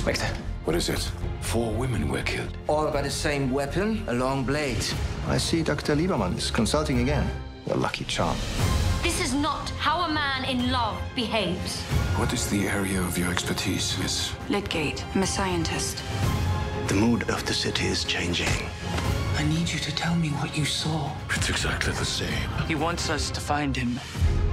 Inspector. What is it? 4 women were killed. All by the same weapon, a long blade. I see Dr. Lieberman is consulting again. Your lucky charm. This is not how a man in love behaves. What is the area of your expertise, Miss? Lydgate. I'm a scientist. The mood of the city is changing. I need you to tell me what you saw. It's exactly the same. He wants us to find him.